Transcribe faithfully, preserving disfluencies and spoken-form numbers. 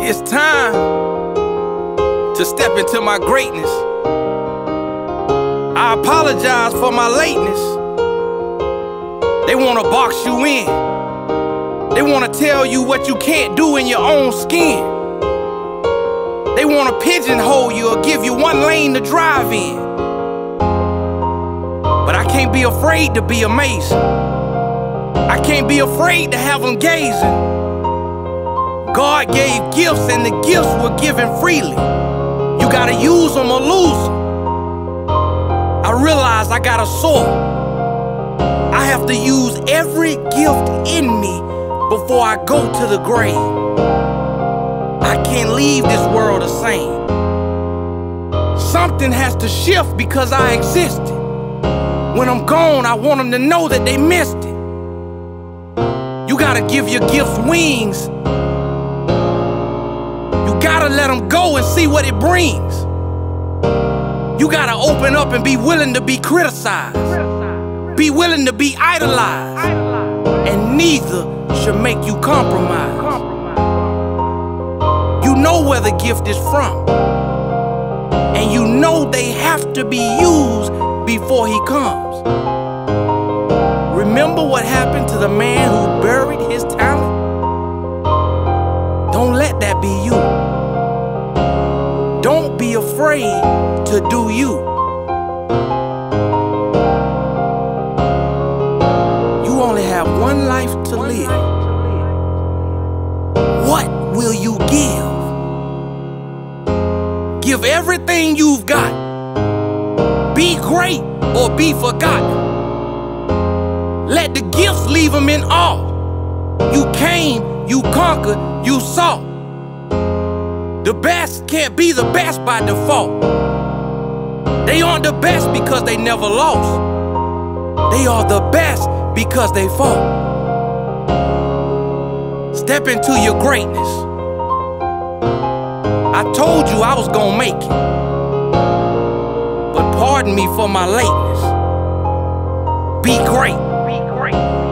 It's time to step into my greatness. I apologize for my lateness. They wanna box you in. They wanna tell you what you can't do in your own skin. They wanna pigeonhole you or give you one lane to drive in. But I can't be afraid to be amazing. I can't be afraid to have them gazing. God gave gifts and the gifts were given freely. You gotta use them or lose them. I realize I gotta soar. I have to use every gift in me before I go to the grave. I can't leave this world the same. Something has to shift because I existed. When I'm gone, I want them to know that they missed it. You gotta give your gifts wings. You gotta let them go and see what it brings. You gotta open up and be willing to be criticized. Be willing to be idolized. And neither should make you compromise. You know where the gift is from. And you know they have to be used before he comes. Remember what happened to the man who buried his talent? Don't let that be you. Don't be afraid to do you. You only have one life to live. What will you give? Give everything you've got. Be great or be forgotten. Let the gifts leave them in awe. You came, you conquered, you saw. The best can't be the best by default. They aren't the best because they never lost. They are the best because they fought. Step into your greatness. I told you I was gonna make it. But pardon me for my lateness. Be great. Be great.